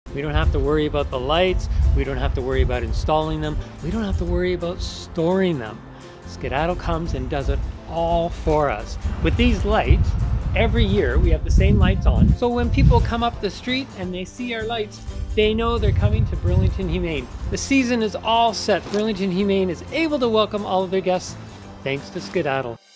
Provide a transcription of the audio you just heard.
We don't have to worry about the lights. We don't have to worry about installing them. We don't have to worry about storing them. Skedaddle comes and does it all for us. With these lights, every year we have the same lights on. So when people come up the street and they see our lights, they know they're coming to Burlington Humane. The season is all set. Burlington Humane is able to welcome all of their guests thanks to Skedaddle.